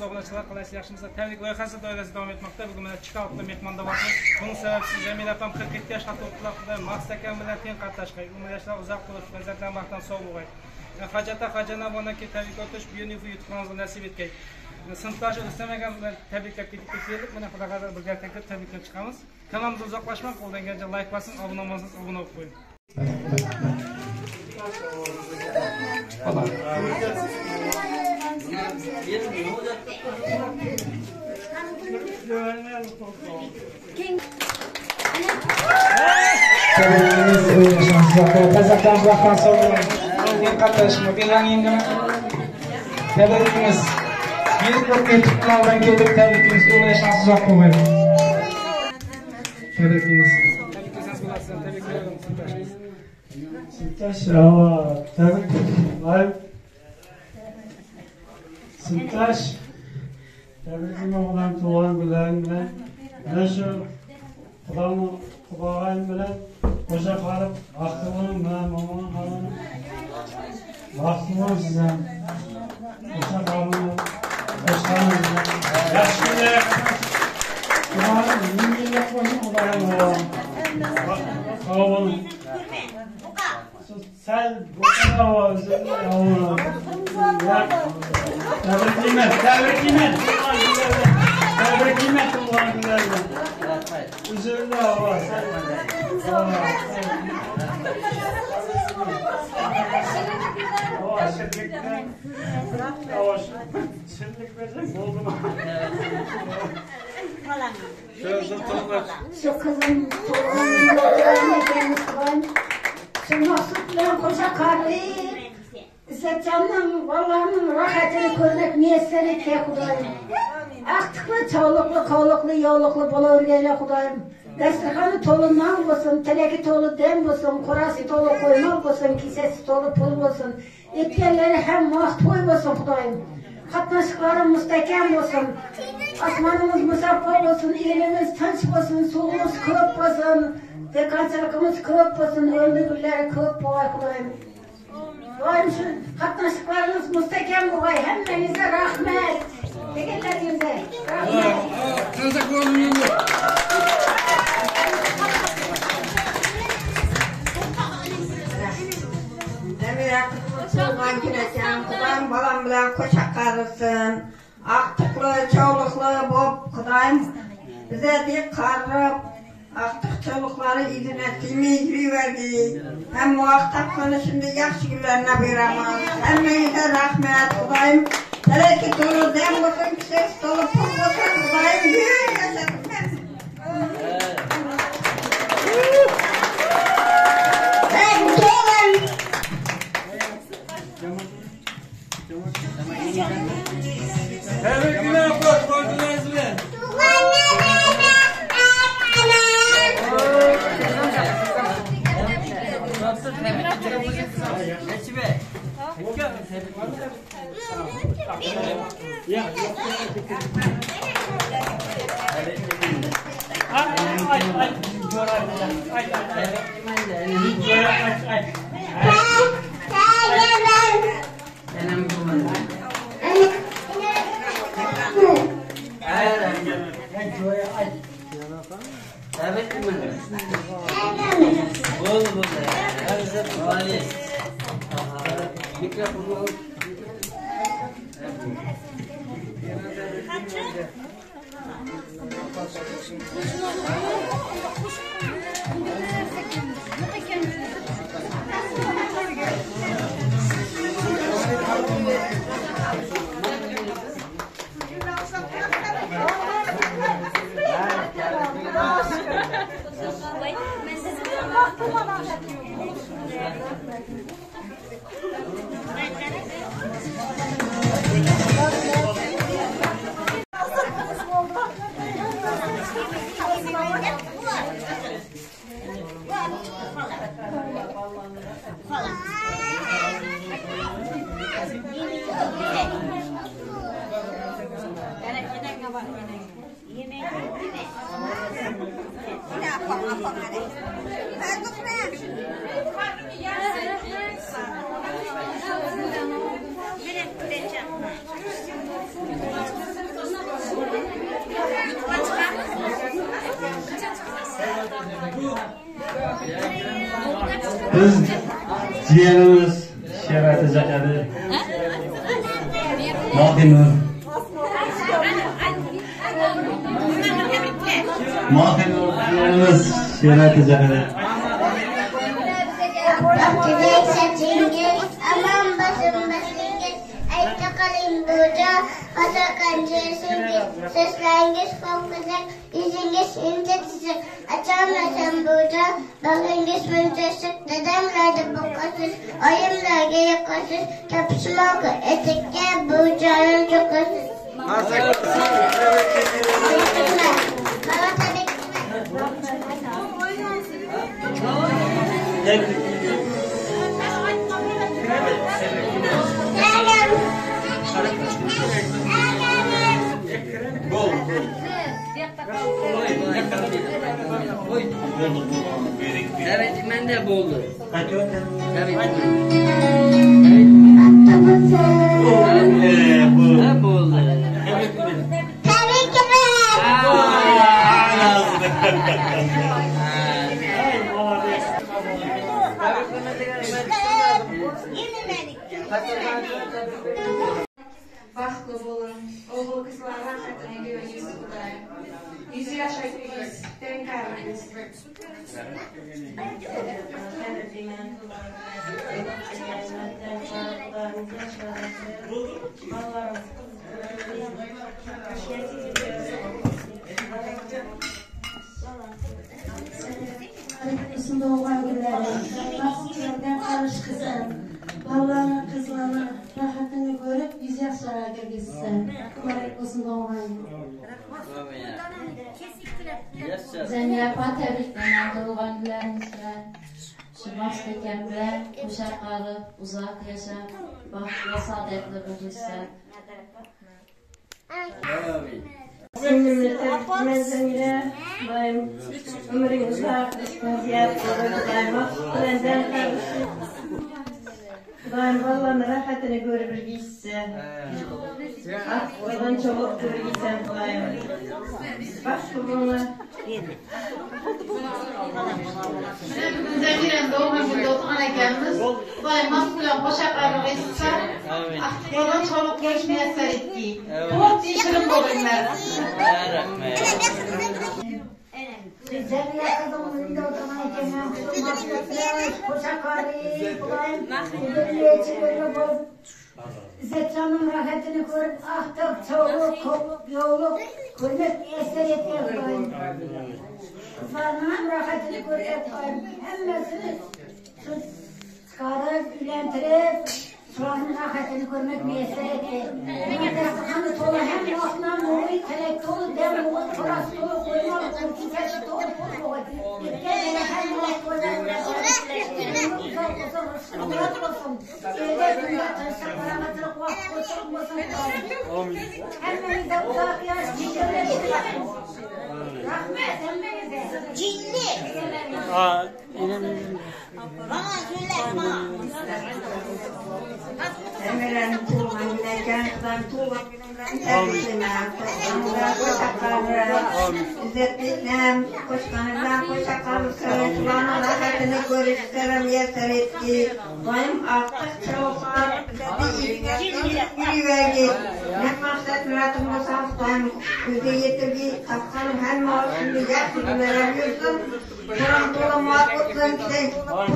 obunachilar qalaysiz, yaxshimisiz? Tabrik loyihasi doirasida davom etmoqda. Bugun mana Chikaotda mehmonda bormiz. Buning sababchisi Jamila opam 47 yosh xato-o'qitlarda Maqsad akam bilan teng qatnashgan. Umr yoshlar uzoq bo'lish, farzandlar baxtdan sog' bo'lg'ay. Hajata Hajanabonaki tabrik o'tish Beautiful YouTube kanalida nasib etgay. Sinfdoshi Rustam akam bilan tabriklab ketib keldik. Mana xudo xayr birga tabriklab chiqamiz. Kanalimizga uzoqlashmang, qo'ldan kelgancha like bosing, obuna bo'lsangiz obuna bo'lib qo'ying. Tebrikimiz. Bir tutmadan gelip tebrikimiz. Öyle şanssız yok bu böyle. Tebrikimiz. Sintaş, tebrik ederim. Sintaş, tebrikime olan tuğan güleğimle, neşir, Kudağayım bilen, koca kalıp, aklımın ve mamanın halını, aklımın size, koca kalını, koşkanın size, yaşkıya yaklaşık, Kudağayım, yeni yaklaşık Kudağayım olan, kalabalım. Sen bu kadar var, yavrum. Tebrikime kullan gülerle. Üzerinde hava. Yavaş, şirlikten. Yavaş. Şirlik verecek oldu mu? Şu kızım, şu Maksut'la koca kardeş, İssetcan'ın, Allah'ın rahatını görmek niyetleri ki Kudayım. Aktıklı, çoğuluklu, kovluklu, yoğuluklu buluvergeyle Kudayım. Destekhanı tolu nal olsun, teleki tolu dem olsun, kurası tolu koymak olsun, kisesi tolu pul olsun. İtkenleri hem mahtoy olsun Kudayım. Katnaşıkları müstekem olsun. Asmanımız musaffar olsun, ilimiz tanış olsun, suğumuz köp olsun. Dekançılıkımız köp olsun, öldürürleri köp boğay Kudayım. Doğayım şu katnaşıklarınız müstekem boğay, hemmenize rahmet. Tekellerinize rahmet. Demir akıtılgan güneşen, Kudayım balam bilen koşak karısın. Aktıklı, çoğuluklu bop Kudayım bize dik karıp, aktık çoğulukları izinetliğimi yürüyüverdi. Hem muhaktaklarını şimdi yakşı günlerine buyuramaz. Hemmeyine rahmet Kudayım. Teleki dolu dem olsun, ses dolu pul olsun Kudayım. Yürü yaşadım ben. Tebrikler koç, gördünüz mü? Biz ciğerimiz şerefli zekeri. Mahkemur. Mahkemur ciğerimiz şerefli zekeri. Aman basın basınız, ayakta kalayım burada, basakan cesiniz, seslengiz kokacak, yüzünüz incetisik, açamazsam burada, bakınız müntesik, dedemlerde bokasız, ayımlarda yakasız, kapışmak etekte bucağın çokasız. Bana tabii Evet, ben de buldu. Evet. Ne buldu? tabii ki Bahtlı olun, oğul kızlar rahatına güveniniz Kudayım. 100 yaşayınız, tenkarınız. Kızım doğan günleri, nasıl yerden karış kızım. Allah'ın kızlarını rahatını görüp 100 yaşlara girgizsin. Mübarek olsun doğan Zemiyapa tebrikleyen doğan günlerinizle, Şubat tekemle, kuşak kalıp, uzak yaşa, bahtlı saadetli buluşsa. Sinirli tepkimenizle bayım ömrünüz var, ispaziyat olacağım. Benden kardeşim. Bayım Allah'ın rahatını görüp gitse. Aklıdan çabuk görüp gitsen bayım. Başka bunu. Zemiren doğum günde oturan ekemiz, bayım maskulen koşak kalıp etse, aklıdan çoluk geçmeye seretti. Çok dişirim dolayımlar. Cemile kızımın önünde oturan ekemem. Maskeler, koşak karı, bulayım. Birliğe çıkıyor bu. Zekanın rahatını görüp ahtık, çoğuluk, kolluk, yoğuluk, hürmet eser etkiye bulayım. Kızlarının rahatını görüp bulayım. Hemmesini çıkarıp, ülentirip, Şuranın rahatını görmek müyesser etti. Kanı tolu hem lafından muğuy, telek dolu, dem muğuy, toras dolu, koymalı, kurtuşası dolu, pul muğuy. İlkene hem muğuy, koymalı, uzak olsun, ışkıntı olsun. Evde dünya tanışık, paramatırık, vakit koçak olsun. Hemmenize uzak yaş, çiçekler çıkın. Rahmet hemmenize. Cilli. Bana söyle, bana. Emirlerin tuğlan gülerken, tuğlan günümden terbiyelemem. Toplamda koşakarım, İzzetliklem, koşkanımdan koşakarım, Tuğlanın rahatını görüştürüm, yeter etki. Bayım artık çavuklar, yürüverdi. Ne maksat müratımda sağlıktan, yüzde yetirgi, kapkanım hem mağazını yaşını veremiyorsun. Tuğlan tuğlan muhabbetlerim ki,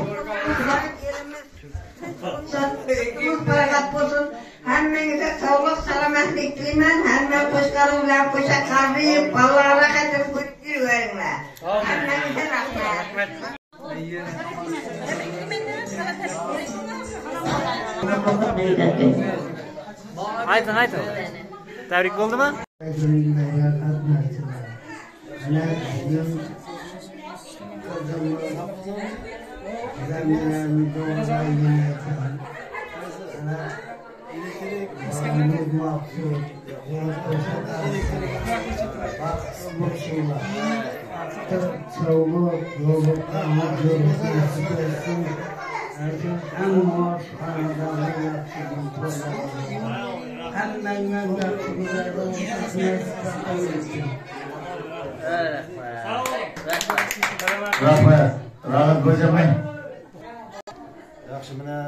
Çok barakat olsun. Hemmenize sağlık, selametlik dilemen. Hemen koşkarımla koşa karıyım. Vallahi rahatım kutlu verimle. Hemmenize rahmet. Haydi. Tebrik oldu mu? Rahmet. Rahmet kocaman. Yaxshi mana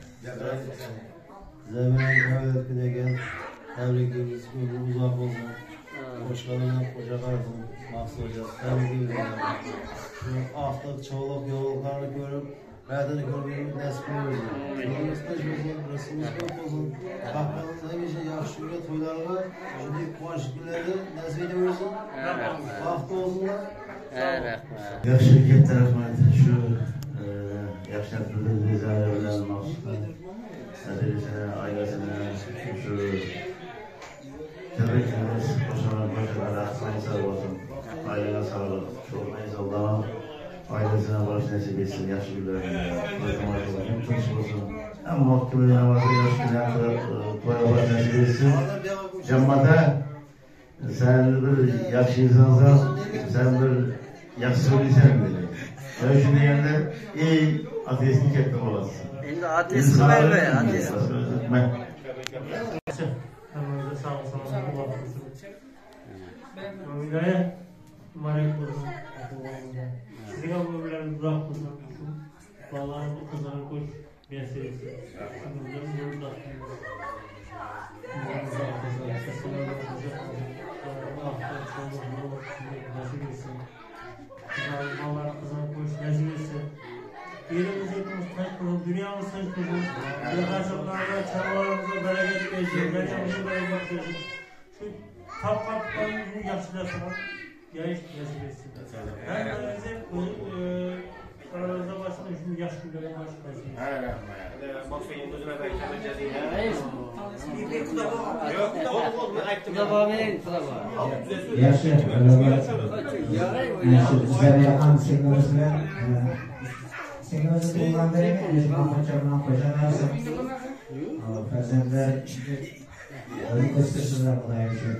zaminning degan tabrikimiz uzoq bo'lsin. Boshqalarni qo'sha qarsin, maqsad hojat. Tabriklar. Shu aftar cho'loq yo'llarni ko'rib, radini ko'rganimiz nasib bo'lsin. Yo'limizda bo'lsin, rasmimiz ko'p bo'lsin. Haqqimizda yaxshi kunlar to'ylarga shunday quvonch kunlarni nasib etaversin. Vaqt bo'lsinlar. Rahmat. Yaxshi katta rahmat. Shu yaxshi rezalar bilan maqsad adresini, ailesini shu tabrikimiz boshqalar sağ olsun. Ailene sağlık. Çok inşallah ailesine barış nasip etsin. Yaşlı günlerinde. Hem tunç olsun. Hem vaktiyle namazı yaşlı günlerinde toya barış nasip etsin. Cemaate sen bir yaşlı insansan, sen bir yaxshi söyleysen bile. Ben şimdi yerinde iyi ateistlik ettim olasın. Şimdi ateist var be, ateist. Ben. Hamımıza sağ olsun. Allah olsun. Öyle mübarek olsun. Sizin ömürleriniz uzak olsun. Vallahi bu kızların koş meselesi. Ömürlerin yolunda. Allah kızın koş nasip etsin. Yerimiz hepimiz taş kılın, dünyamız taş kılın. Yakaşıklarda, çabalarımıza bereket versin, dünyamıza bereket versin. Şu tapkaptan bunu yaşlayasınlar. Yaş nasip etsin. Her birimize aranızda başlayın, şimdi yaş günlere başlayın. Hayır. Bakmayın, gözüne beklemeyeceğiz. Bir kulağım yok. Yaxshi, bizlarga ham singlimizga singlimizga bo'lgandan keyin qo'shimcha bilan qo'shilamiz. Farzandlar o'zlari Xudoyim shu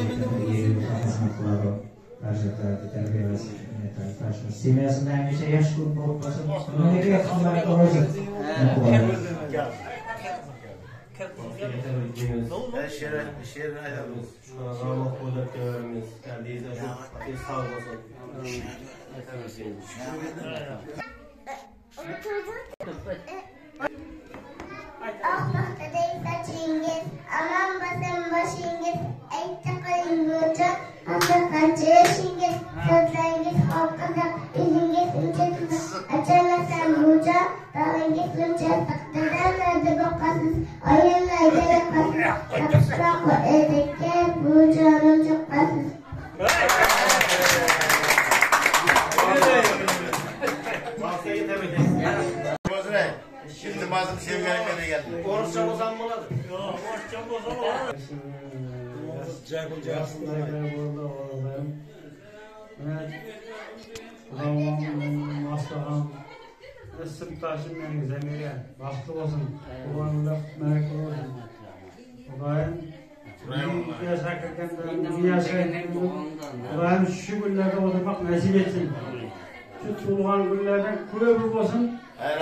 farzandlarni tarbiyalasin, semyasida hamisha yaxshi ko'p bo'lib qolsin. Nimaga xizmat qilsin? Şehrin ayarımız. Şu an Allah koyduklarımız. Geldiğinizde şu sağ olsun. Ahmakta değil saçınız, aman basın başınız, ayıkta kalın burcu, anlakanca yaşınız, sözleriniz halkada, yüzünüz ince tutar, açamazsan burcu, dağınız ince takdirden nerede bakasınız, oyunlarda yakasınız, yapışmak o edekke burcu anın çıkmasınız. Şimdi bazı sevgilerine geldi. Orası bozan mı oladı? Yok, orası bozan oladı. Allah'ım aslan sırtaşım benim zemine bastı olsun. Kulağında melek olsun. Kulağım yaşarken Kulağım şu günlerde oturmak nasip etsin. Şu tulğan günlerden kulübü olsun.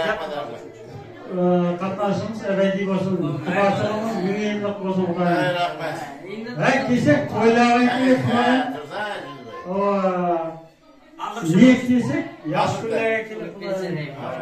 Katlaşımız ebedi olsun. Kubatçılığımız güneyimlik olsun. Herkese toyların gibi kulağım. Niyet desek, yaş günlere gelip kulağım.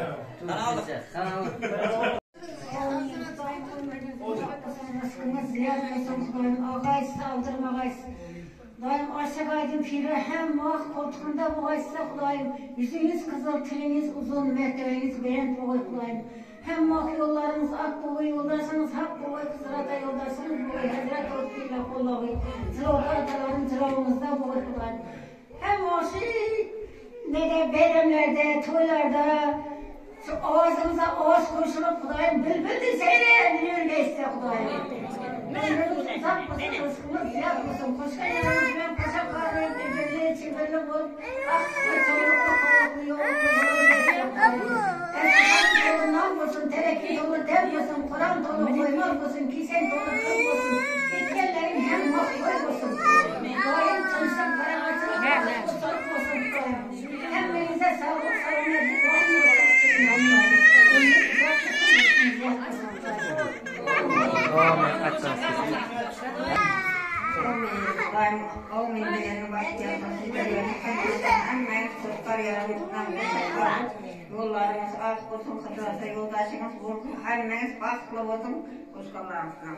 Ağaysız aldırmağaysız. Daim aşağı aydın piri hem vah koltuğunda buğaysa Xudoyim. Yüzünüz kızıl, tiliniz uzun, mertebeniz berent boğay Xudoyim. Hem vah yollarınız ak boğay yoldarsanız, hak boğay kızırata yoldarsanız boğay. Hazret olsuyla kollağı. Zılavı ataların zılavımızda boğay Xudoyim. Hem vahşi ne de bayramlarda, toylarda ağzımıza ağız koşulup Xudoyim bülbül de seyreyen neyse Xudoyim. Ömrümüz uzak olsun, rızkımız ziyad olsun. Koşka yanımız ben paşa kahveyim, ecelliğe çivirli bul. Aklı çoluklu kavuklu yoluklu bulur. Esnafın dolu nam olsun, tereki dolu dev olsun. Kur'an dolu koymak olsun, kisen dolu kız olsun. İtkellerin hem mahvoy olsun. Doğayım çalışan para açılıp kusurluk olsun. Hem birinize sağlık, sağlık, Daim amin degeni başlayan sizlerin hemen sırtlar yararlıktan koşaklar. Yollarınız az olsun, kıdırsa yoldaşınız olsun, hemmeniz baklı olsun, koşkalarınızdan.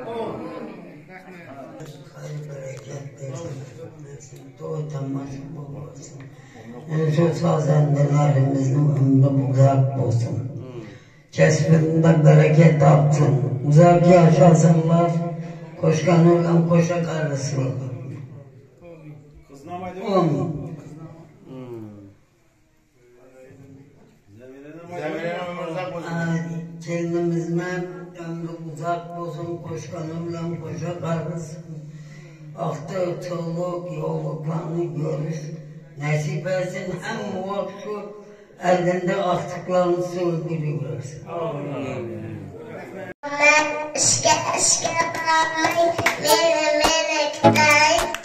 Hayır bereket versin, doğutanmasın bu olsun. Şu sazendelerimizin ömrü uzak olsun. Kesbinde bereket artsın, uzak yaşasınlar. Koşkan olan koşak arası. Amin. Kendimizden ömrü uzak olsun, koşkan olan koşak arası. Aktı çoluk yolluklarını görür. Nasip etsin hem vakti elinde aktıklarını sürdürüyorsun. Ben işke bırakmayı, mene kitay.